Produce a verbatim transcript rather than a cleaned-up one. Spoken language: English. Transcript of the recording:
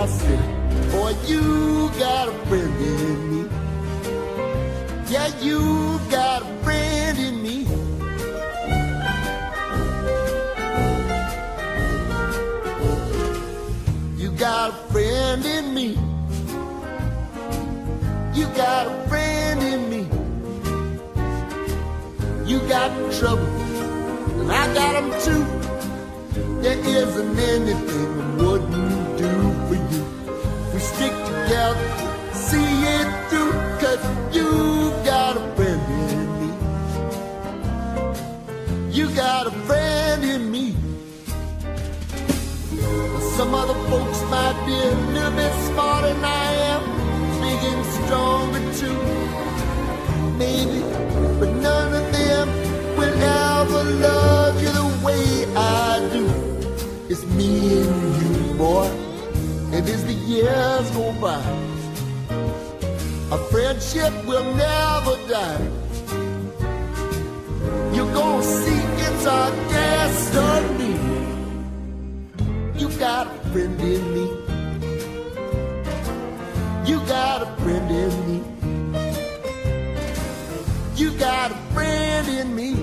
I said, boy, you got a friend in me. Yeah, you got a friend in me. You got a friend in me. You got a friend in me. You got trouble, and I got them too. There isn't anything I wouldn't do for you. We stick together, see it through, 'cause you got a friend in me. You got a friend in me. Some other folks might be a little bit smarter than I am, big and stronger too, maybe, but none of them will ever love you the way I do. It's me and you, boy, and as the years go by, our friendship will never die. You're gonna see it's our destiny. You got a friend in me. You got a friend in me. You got a friend in me.